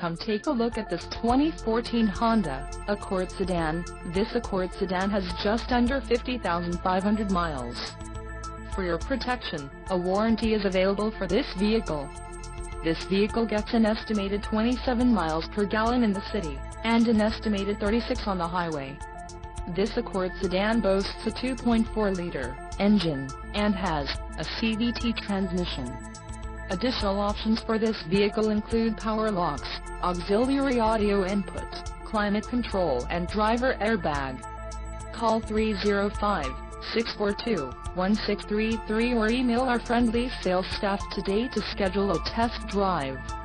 Come take a look at this 2014 Honda Accord sedan. This Accord sedan has just under 50,500 miles. For your protection, a warranty is available for this vehicle. This vehicle gets an estimated 27 miles per gallon in the city, and an estimated 36 on the highway. This Accord sedan boasts a 2.4-liter engine, and has a CVT transmission. Additional options for this vehicle include power locks, auxiliary audio input, climate control and driver airbag. Call 305-642-1633 or email our friendly sales staff today to schedule a test drive.